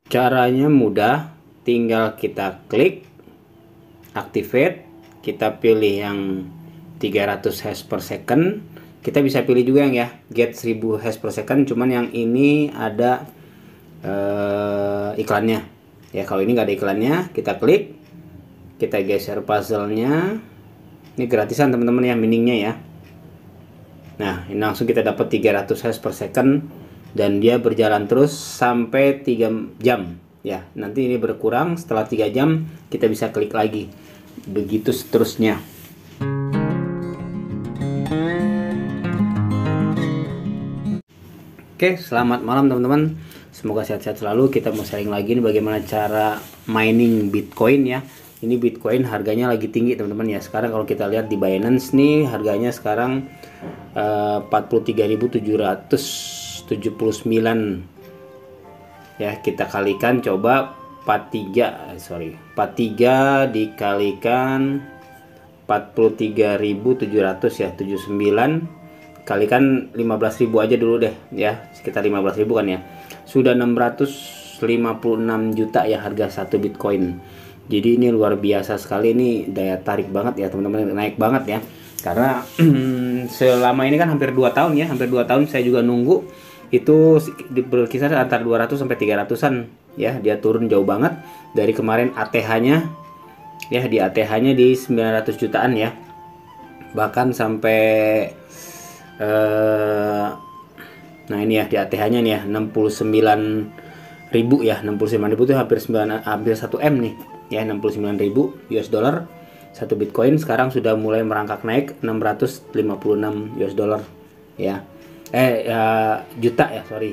Caranya mudah, tinggal kita klik activate, kita pilih yang 300 hash per second. Kita bisa pilih juga yang ya get 1000 hash per second, cuman yang ini ada iklannya ya. Kalau ini nggak ada iklannya, kita klik, kita geser puzzle-nya. Ini gratisan teman-teman ya, miningnya ya. Nah, ini langsung kita dapat 300 hash per second dan dia berjalan terus sampai 3 jam ya. Nanti ini berkurang setelah 3 jam, kita bisa klik lagi. Begitu seterusnya. Oke, selamat malam teman-teman. Semoga sehat-sehat selalu. Kita mau sharing lagi nih bagaimana cara mining Bitcoin ya. Ini Bitcoin harganya lagi tinggi teman-teman ya. Sekarang kalau kita lihat di Binance nih, harganya sekarang 43.779 ya. Kita kalikan coba 43 dikalikan 43.700 ya, 79 kalikan 15.000 aja dulu deh ya, sekitar 15.000 kan ya. Sudah 656 juta ya harga satu Bitcoin. Jadi ini luar biasa sekali, ini daya tarik banget ya teman-teman, naik banget ya. Karena selama ini kan hampir 2 tahun ya, hampir 2 tahun saya juga nunggu itu berkisar antara 200 sampai 300-an ya. Dia turun jauh banget dari kemarin. ATH-nya ya, di ATH-nya di 900 jutaan ya. Bahkan sampai nah ini ya di ATH-nya nih ya 69.000 ya. 69.000 itu hampir 1 M nih ya. 69.000 US dollar satu Bitcoin. Sekarang sudah mulai merangkak naik 656 US dollar ya. Juta ya, sorry,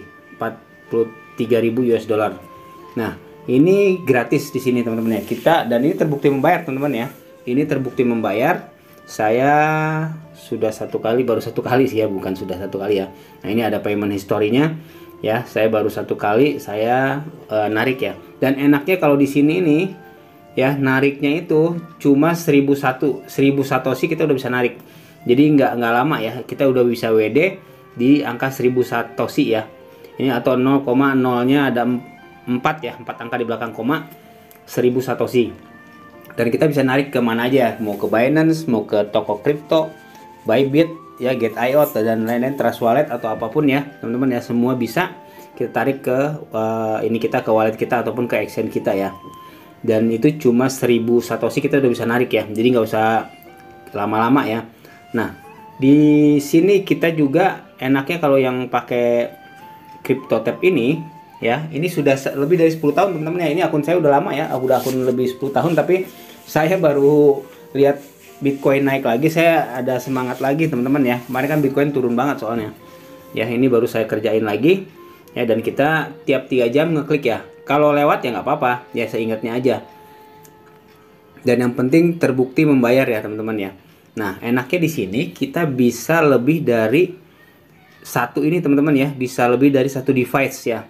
43.000 US dollar. Nah, ini gratis di sini teman-teman ya. Dan ini terbukti membayar teman-teman ya. Ini terbukti membayar. Saya sudah baru satu kali sih ya, bukan sudah satu kali ya. Nah, ini ada payment history-nya ya. Saya baru satu kali saya narik ya. Dan enaknya kalau di sini ini ya, nariknya itu cuma 1001 satoshi kita udah bisa narik. Jadi nggak lama ya, kita udah bisa WD di angka 1000 satoshi ya. Ini atau 0,0-nya ada 4 ya, 4 angka di belakang koma, 1000 satoshi. Dan kita bisa narik ke mana aja, mau ke Binance, mau ke toko kripto, Bybit ya, Get.io dan lain-lain, Trust Wallet atau apapun ya teman-teman ya, semua bisa kita tarik ke ke wallet kita ataupun ke exchange kita ya. Dan itu cuma 1000 satoshi kita udah bisa narik ya, jadi nggak usah lama-lama ya. Nah, di sini kita juga enaknya kalau yang pakai CryptoTab ini ya, ini sudah lebih dari 10 tahun teman-teman ya. Ini akun saya udah lama ya, udah akun lebih 10 tahun, tapi saya baru lihat Bitcoin naik lagi, saya ada semangat lagi teman-teman ya. Kemarin kan Bitcoin turun banget soalnya ya. Ini baru saya kerjain lagi ya, dan kita tiap 3 jam ngeklik ya. Kalau lewat ya nggak apa-apa ya, seingatnya aja. Dan yang penting terbukti membayar ya teman-teman ya. Nah, enaknya di sini kita bisa lebih dari satu ini teman-teman ya, bisa lebih dari satu device ya.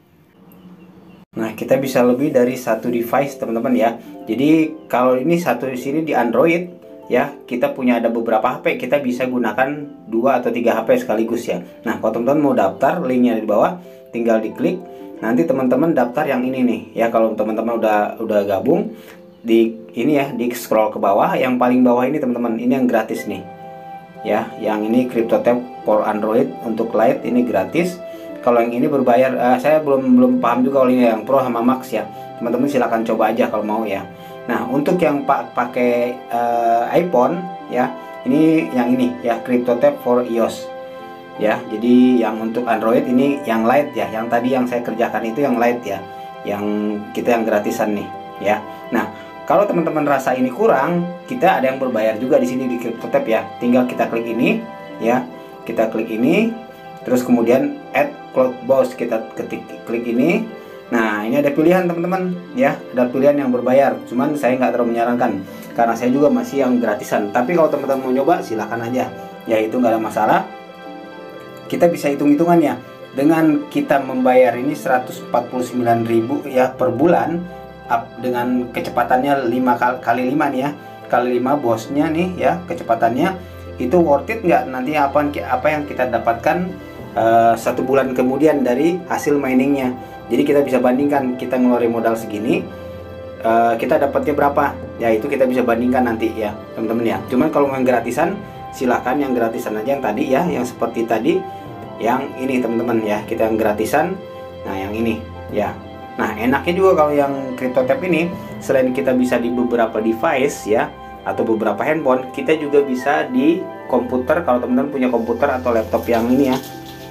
Nah, kita bisa lebih dari satu device teman-teman ya. Jadi kalau ini satu di sini di Android ya, kita punya ada beberapa HP, kita bisa gunakan 2 atau 3 HP sekaligus ya. Nah, kalau teman-teman mau daftar, linknya di bawah, tinggal diklik. Nanti teman-teman daftar yang ini nih ya. Kalau teman-teman udah gabung di ini ya, di scroll ke bawah, yang paling bawah ini teman-teman, ini yang gratis nih ya. Yang ini CryptoTab for Android untuk Lite ini gratis. Kalau yang ini berbayar, saya belum paham juga kalau ini yang Pro sama Max ya. Teman-teman silahkan coba aja kalau mau ya. Nah, untuk yang pakai iPhone ya, ini yang ini ya, CryptoTab for iOS ya. Jadi yang untuk Android ini yang Lite ya. Yang tadi yang saya kerjakan itu yang Lite ya, yang kita yang gratisan nih ya. Nah, kalau teman-teman rasa ini kurang, kita ada yang berbayar juga di sini di CryptoTab ya. Tinggal kita klik ini ya, kita klik ini, terus kemudian add cloud boss, kita klik ini. Nah, ini ada pilihan teman-teman ya, ada pilihan yang berbayar. Cuman saya nggak terlalu menyarankan karena saya juga masih yang gratisan. Tapi kalau teman-teman mau nyoba silahkan aja ya, itu nggak ada masalah. Kita bisa hitung-hitungannya. Dengan kita membayar ini 149.000 ya per bulan, dengan kecepatannya 5 kali 5 nih ya, kali 5 bosnya nih ya, kecepatannya itu worth it nggak? Nanti apa yang kita dapatkan 1 bulan kemudian dari hasil miningnya. Jadi kita bisa bandingkan, kita ngeluarin modal segini, kita dapatnya berapa ya, itu kita bisa bandingkan nanti ya teman-teman ya. Cuman kalau yang gratisan, silahkan yang gratisan aja, yang tadi ya, yang seperti tadi, yang ini teman-teman ya, kita yang gratisan. Nah yang ini ya. Nah enaknya juga kalau yang CryptoTap ini, selain kita bisa di beberapa device ya, atau beberapa handphone, kita juga bisa di komputer. Kalau teman-teman punya komputer atau laptop yang ini ya,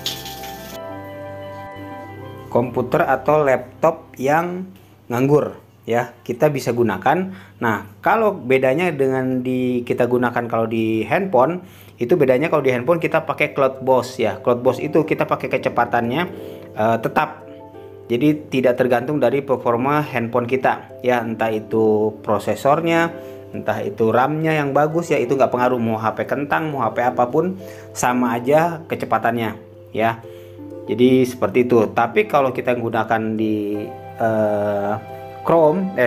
komputer atau laptop yang nganggur ya, kita bisa gunakan. Nah kalau bedanya dengan kita gunakan kalau di handphone, itu bedanya kalau di handphone kita pakai CloudBurst ya. CloudBurst itu kita pakai kecepatannya tetap, jadi tidak tergantung dari performa handphone kita ya, entah itu prosesornya, entah itu RAM-nya yang bagus ya, itu nggak pengaruh, mau HP kentang, mau HP apapun sama aja kecepatannya ya. Jadi seperti itu. Tapi kalau kita gunakan di Chrome,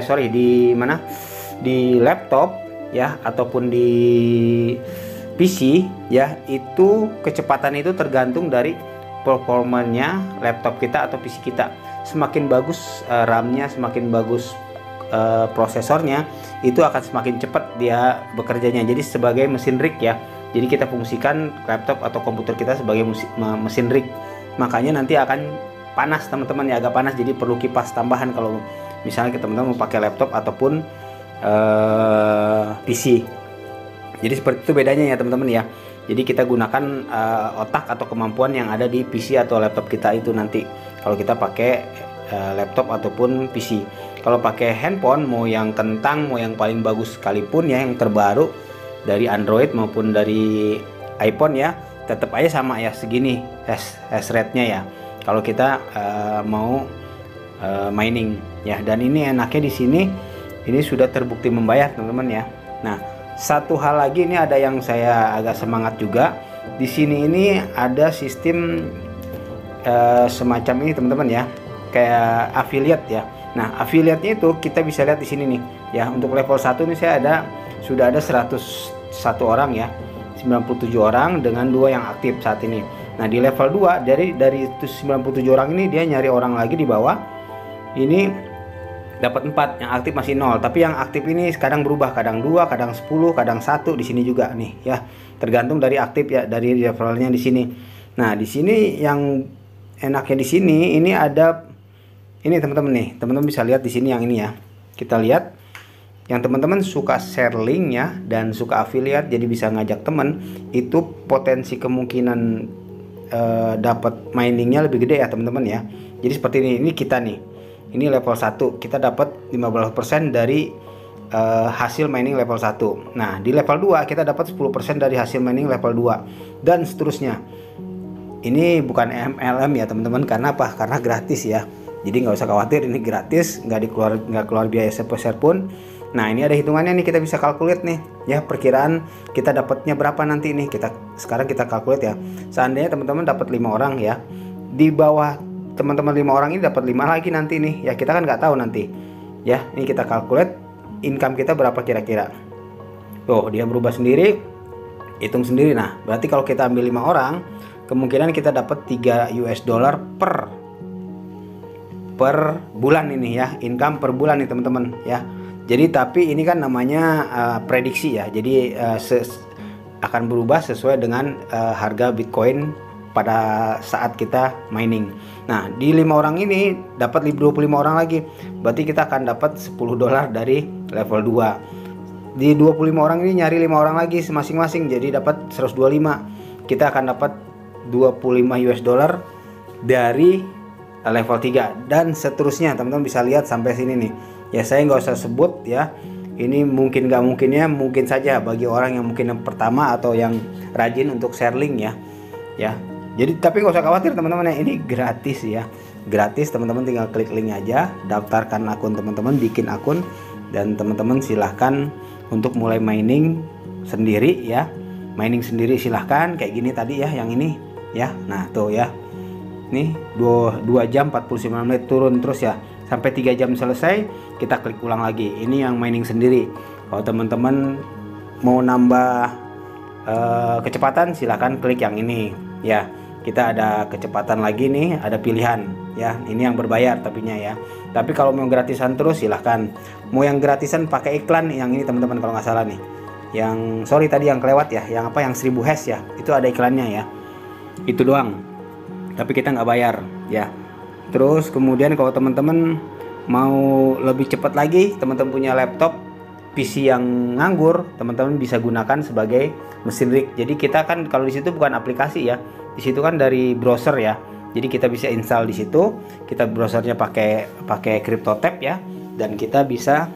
di laptop ya, ataupun di PC ya, itu kecepatan itu tergantung dari performanya laptop kita atau PC kita. Semakin bagus RAM-nya, semakin bagus prosesornya, itu akan semakin cepat dia bekerjanya. Jadi sebagai mesin rig ya. Jadi kita fungsikan laptop atau komputer kita sebagai mesin rig. Makanya nanti akan panas teman-teman ya, agak panas, jadi perlu kipas tambahan kalau misalnya teman-teman mau pakai laptop ataupun PC. Jadi seperti itu bedanya ya teman-teman ya. Jadi kita gunakan otak atau kemampuan yang ada di PC atau laptop kita itu nanti kalau kita pakai laptop ataupun PC. Kalau pakai handphone, mau yang kentang, mau yang paling bagus sekalipun ya, yang terbaru dari Android maupun dari iPhone ya, tetap aja sama ya, segini hash rate-nya ya kalau kita mau mining ya. Dan ini enaknya di sini, ini sudah terbukti membayar teman-teman ya. Nah satu hal lagi, ini ada yang saya agak semangat juga di sini. Ini ada sistem semacam ini teman-teman ya, kayak affiliate ya. Nah affiliate-nya itu kita bisa lihat di sini nih ya. Untuk level 1 ini saya sudah ada 101 orang ya, 97 orang dengan 2 yang aktif saat ini. Nah di level 2 dari 97 orang ini dia nyari orang lagi di bawah. Ini dapat 4, yang aktif masih 0. Tapi yang aktif ini sekarang berubah, kadang 2, kadang 10, kadang 1 di sini juga nih ya. Tergantung dari aktif ya, dari levelnya di sini. Nah di sini yang enaknya di sini, ini ada ini teman-teman nih. Teman-teman bisa lihat di sini yang ini ya. Kita lihat yang teman-teman suka share link ya dan suka affiliate, jadi bisa ngajak teman, itu potensi kemungkinan dapat miningnya lebih gede ya teman-teman ya. Jadi seperti ini kita nih, ini level 1 kita dapat 15% dari hasil mining level 1. Nah di level 2 kita dapat 10% dari hasil mining level 2 dan seterusnya. Ini bukan MLM ya teman-teman, karena apa? Karena gratis ya. Jadi nggak usah khawatir, ini gratis, nggak keluar biaya sepeser pun. Nah ini ada hitungannya nih, kita bisa calculate nih ya, perkiraan kita dapatnya berapa nanti nih. Sekarang kita calculate ya. Seandainya teman-teman dapat 5 orang ya, di bawah teman-teman 5 orang ini dapat 5 lagi nanti nih ya, kita kan nggak tahu nanti ya. Ini kita calculate income kita berapa kira-kira. Tuh dia berubah sendiri, hitung sendiri. Nah berarti kalau kita ambil 5 orang, kemungkinan kita dapat 3 US dollar per bulan ini ya, income per bulan nih teman-teman ya. Jadi tapi ini kan namanya prediksi ya. Jadi akan berubah sesuai dengan harga Bitcoin pada saat kita mining. Nah, di 5 orang ini dapat 25 orang lagi. Berarti kita akan dapat 10 dolar dari level 2. Di 25 orang ini nyari 5 orang lagi masing-masing, jadi dapat 125. Kita akan dapat 25 US dollar dari level 3 dan seterusnya. Teman-teman bisa lihat sampai sini nih. Ya saya nggak usah sebut ya, ini mungkin nggak mungkinnya mungkin saja bagi orang yang mungkin yang pertama atau yang rajin untuk share link ya. Jadi tapi nggak usah khawatir teman-teman ya, ini gratis ya, gratis. Teman-teman tinggal klik link aja, daftarkan akun teman-teman, bikin akun, dan teman-teman silahkan untuk mulai mining sendiri ya. Mining sendiri silahkan kayak gini tadi ya, yang ini ya. Nah tuh ya, nih 2 jam 49 menit turun terus ya, sampai 3 jam selesai kita klik ulang lagi. Ini yang mining sendiri. Kalau teman-teman mau nambah kecepatan silahkan klik yang ini ya. kita ada kecepatan lagi nih, ada pilihan ya. Ini yang berbayar tapinya ya. Tapi kalau mau gratisan terus silahkan. Mau yang gratisan pakai iklan yang ini teman-teman kalau nggak salah nih. Yang sorry tadi yang kelewat ya, yang apa yang 1000 hash ya, itu ada iklannya ya. Itu doang. Tapi kita nggak bayar ya. Terus kemudian kalau teman-teman mau lebih cepat lagi, teman-teman punya laptop PC yang nganggur, teman-teman bisa gunakan sebagai mesin rig. Jadi kita kan kalau di situ bukan aplikasi ya, di situ kan dari browser ya. Jadi kita bisa install di situ, kita browsernya pakai CryptoTab ya, dan kita bisa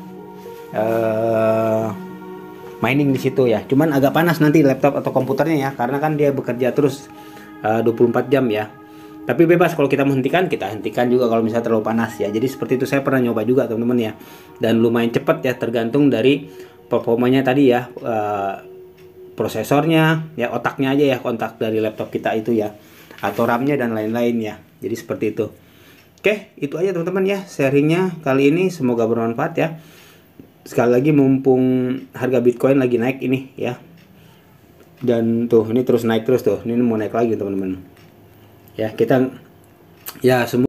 mining di situ ya. Cuman agak panas nanti laptop atau komputernya ya, karena kan dia bekerja terus 24 jam ya. Tapi bebas kalau kita menghentikan, kita hentikan juga kalau misalnya terlalu panas ya. Jadi seperti itu, saya pernah nyoba juga teman-teman ya. Dan lumayan cepat ya, tergantung dari performanya tadi ya, prosesornya ya, otaknya aja ya, kontak dari laptop kita itu ya, atau RAM-nya dan lain-lain ya. Jadi seperti itu. Oke, itu aja teman-teman ya sharingnya kali ini, semoga bermanfaat ya. Sekali lagi mumpung harga Bitcoin lagi naik ini ya. Dan tuh ini terus naik terus tuh. Ini mau naik lagi teman-teman. Ya, kita ya semua